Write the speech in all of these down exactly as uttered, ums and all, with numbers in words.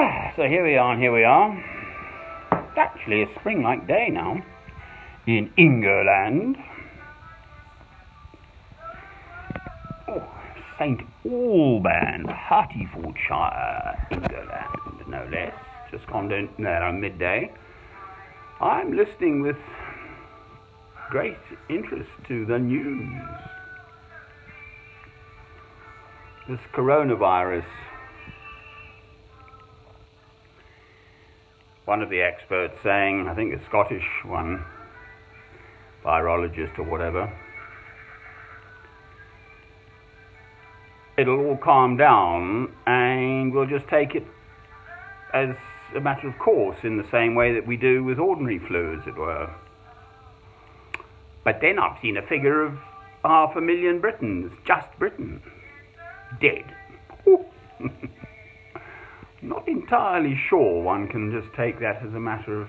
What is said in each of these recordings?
Ah, so here we are, and here we are. It's actually a spring-like day now in Ingerland. Oh, Saint Albans, Hertfordshire, Ingerland, no less. Just gone down there on midday. I'm listening with great interest to the news. This coronavirus. One of the experts saying, I think a Scottish one, virologist or whatever, it'll all calm down and we'll just take it as a matter of course in the same way that we do with ordinary flu, as it were. But then I've seen a figure of half a million Britons, just Britain, dead. Not entirely sure one can just take that as a matter of,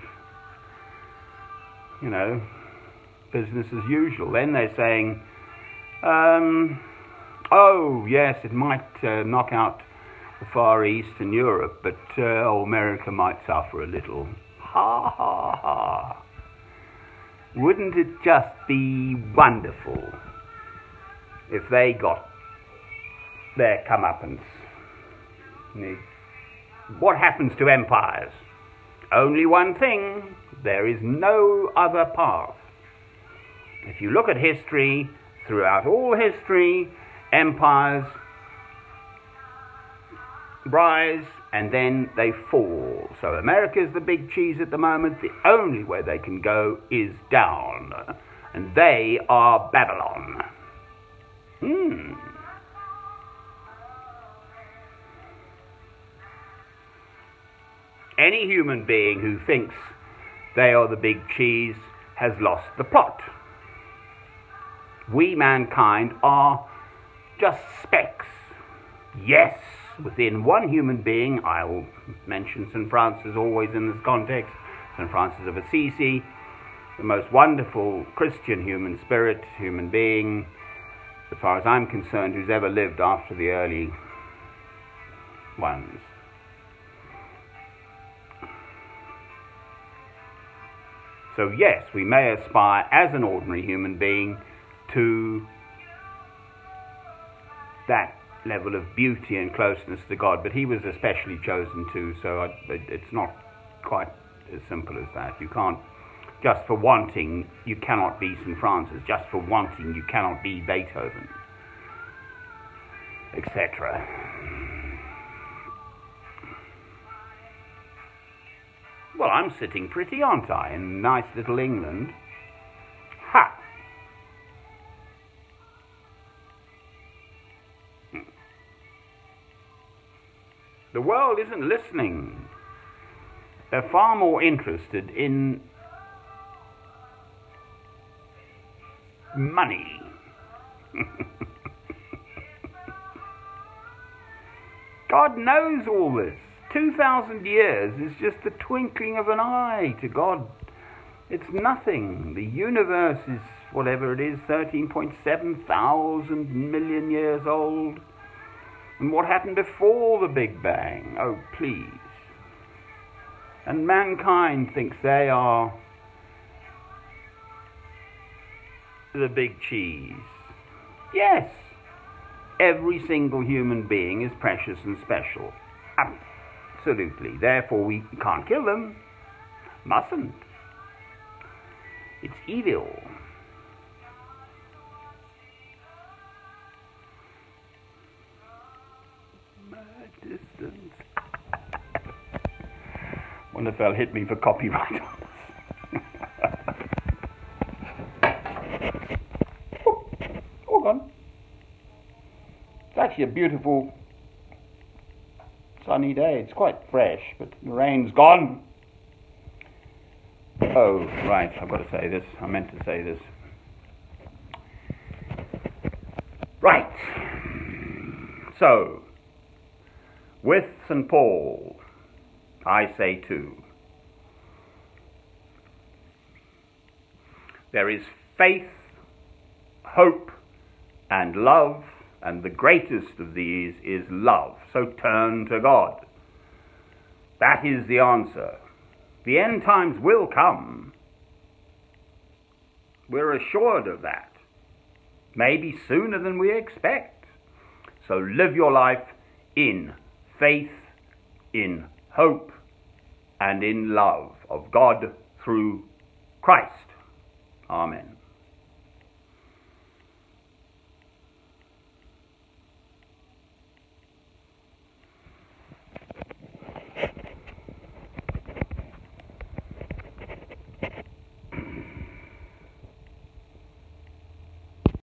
you know, business as usual. Then they're saying, um, oh, yes, it might uh, knock out the Far East and Europe, but uh, oh, America might suffer a little. Ha, ha, ha. Wouldn't it just be wonderful if they got their comeuppance? What happens to empires? Only one thing. There is no other path. If you look at history, throughout all history, empires rise and then they fall. So America's the big cheese at the moment. The only way they can go is down. And they are Babylon. Hmm. Any human being who thinks they are the big cheese has lost the plot. We, mankind, are just specks. Yes, within one human being, I will mention Saint Francis always in this context, Saint Francis of Assisi, the most wonderful Christian human spirit, human being, as far as I'm concerned, who's ever lived after the early ones. So yes, we may aspire as an ordinary human being to that level of beauty and closeness to God, but he was especially chosen too, so I, it's not quite as simple as that. You can't, just for wanting, you cannot be Saint Francis. Just for wanting, you cannot be Beethoven, et cetera. Well, I'm sitting pretty, aren't I, in nice little England? Ha! The world isn't listening. They're far more interested in money. God knows all this. Two thousand years is just the twinkling of an eye to God. It's nothing. The universe is, whatever it is, thirteen point seven thousand million years old. And what happened before the Big Bang? Oh, please. And mankind thinks they are the big cheese. Yes, every single human being is precious and special. Absolutely. Therefore, we can't kill them. Mustn't. It's evil. Distance. Wonder if they'll hit me for copyright. oh, all gone. It's actually a beautiful sunny day. It's quite fresh, but the rain's gone. Oh, right, I've got to say this. I meant to say this. Right. So, with Saint Paul, I say too, there is faith, hope, and love, and the greatest of these is love. So turn to God. That is the answer. The end times will come. We're assured of that. Maybe sooner than we expect. So live your life in faith, in hope, and in love of God through Christ. Amen.